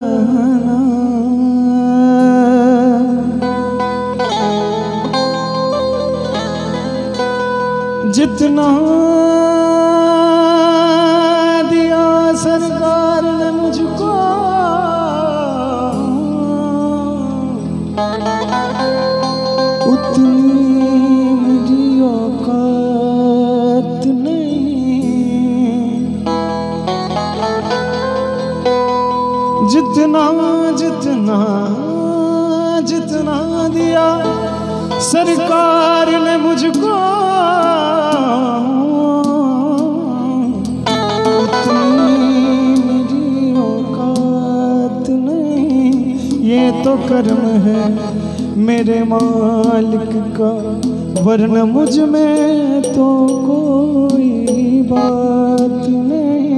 जितना दिया सरकार ने मुझको उतनी मेरी औकात नहीं। जितना जितना जितना दिया सरकार ने मुझको ये तो कर्म है मेरे मालिक का, वरना मुझ में तो कोई बात नहीं।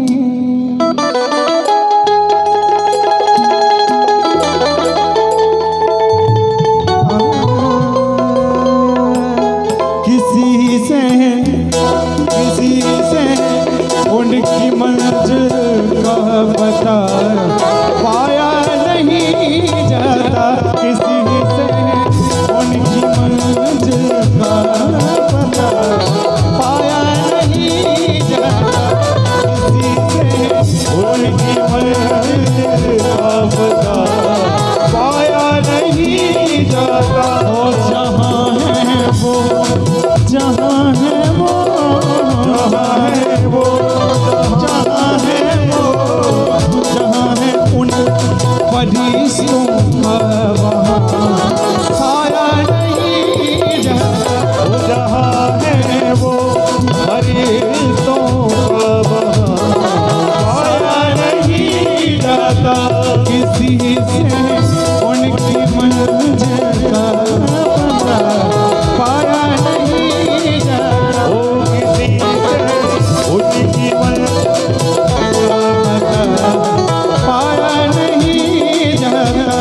किसी से उनकी मंजिल का पता पाया नहीं जाता, किसी से उनकी मंजिल का पता पाया नहीं जाता, किसी से उनकी मंजिल का पता पाया नहीं जाता। और जहाँ है वो, जहाँ है वो, जहाँ है वो, जहाँ है वो, जहाँ है उन फरिश्तों का वहाँ साया नहीं जाता। जहाँ है वो फरिश्तों का वहाँ साया नहीं जाता, किसी से उनकी मंजिल का पता पाया नहीं जाता। ओ किसी से उनकी मंजिल का पता पाया नहीं जाता।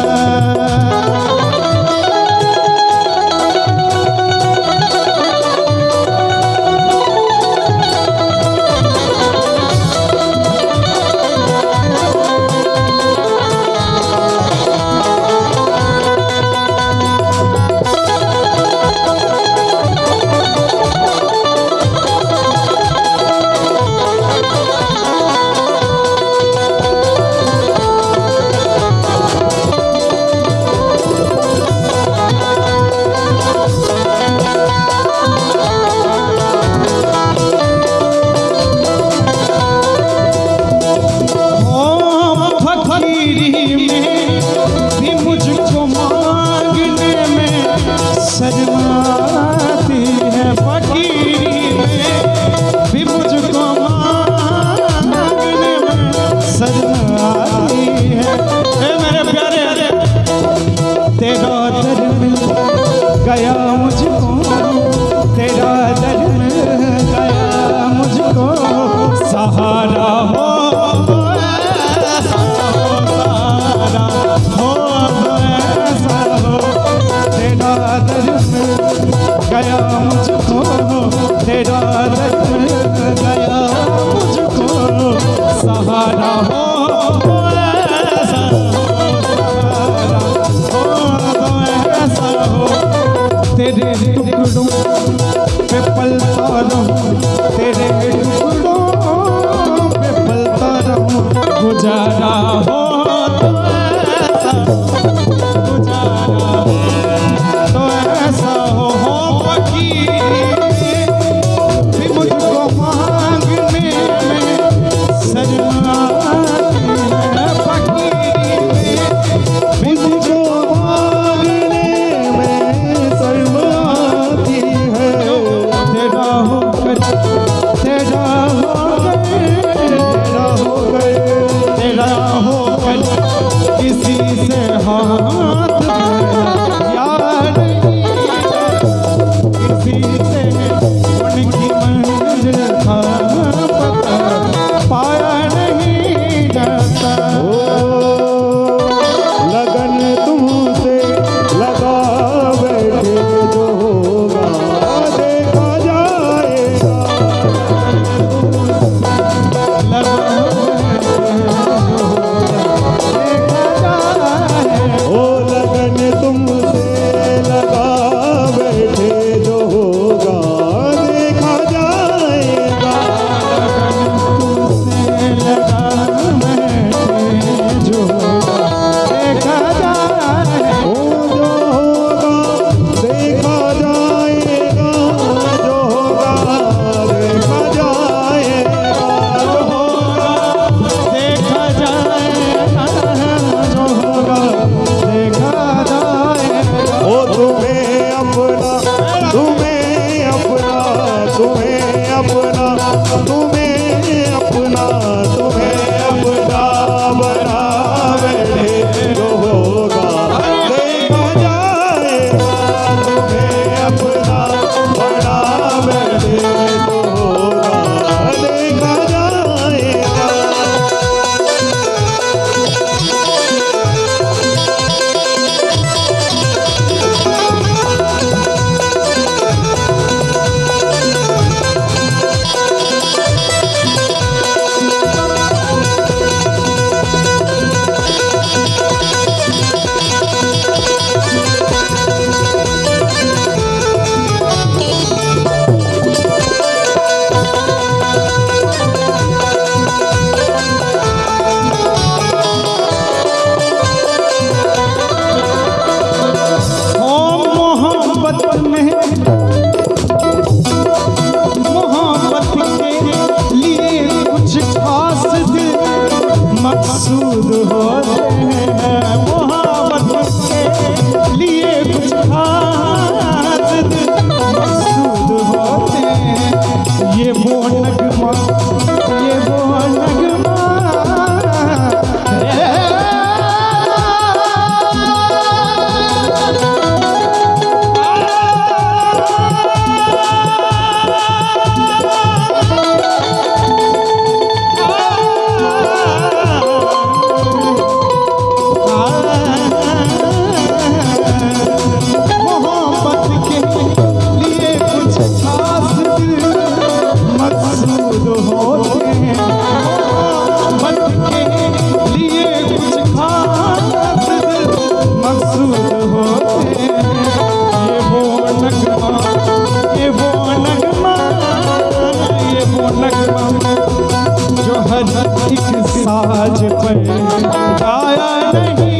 नहीं